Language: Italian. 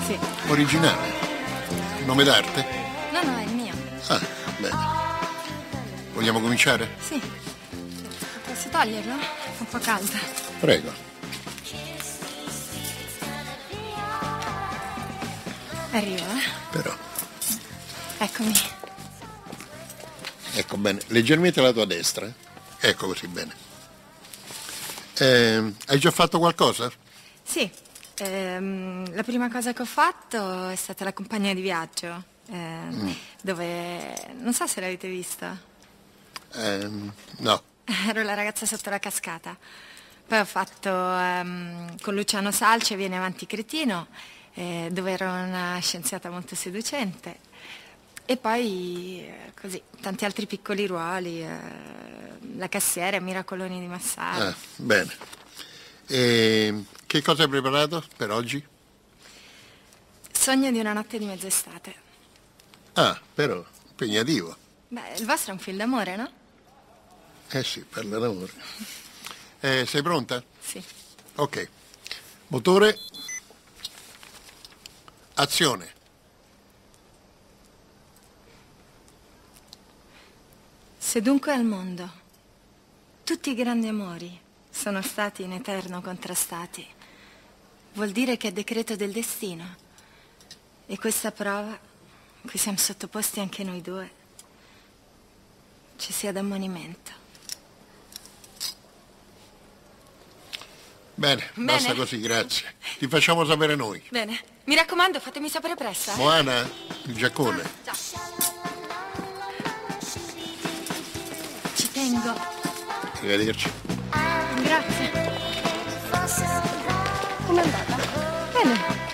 Sì. Originale? Nome d'arte? No, no, è il mio. Ah, bene. Vogliamo cominciare? Sì. Posso toglierlo? Fa un po' caldo. Prego. Arrivo, Però, Eccomi. ecco bene, leggermente alla tua destra. Ecco così bene. Hai già fatto qualcosa? Sì. La prima cosa che ho fatto è stata la compagnia di viaggio. Dove... Non so se l'avete vista. No. Ero la ragazza sotto la cascata. Poi ho fatto con Luciano Salce Viene avanti cretino, dove ero una scienziata molto seducente. E poi così, tanti altri piccoli ruoli, la cassiera, Miracoloni di Massaro. Ah, bene. E che cosa hai preparato per oggi? Sogno di una notte di mezz'estate. Ah, però, impegnativo. Beh, il vostro è un film d'amore, no? Eh sì, per l'amore. Sei pronta? Sì. Ok. Motore. Azione. Se dunque al mondo tutti i grandi amori sono stati in eterno contrastati, vuol dire che è decreto del destino. E questa prova, cui siamo sottoposti anche noi due, ci sia d'ammonimento. Bene, Bene. basta così, grazie. Ti facciamo sapere noi. Bene, mi raccomando, fatemi sapere presto. Moana, il giaccone. Ciao. Ci tengo. Arrivederci. Grazie. Com'è andata? Bene.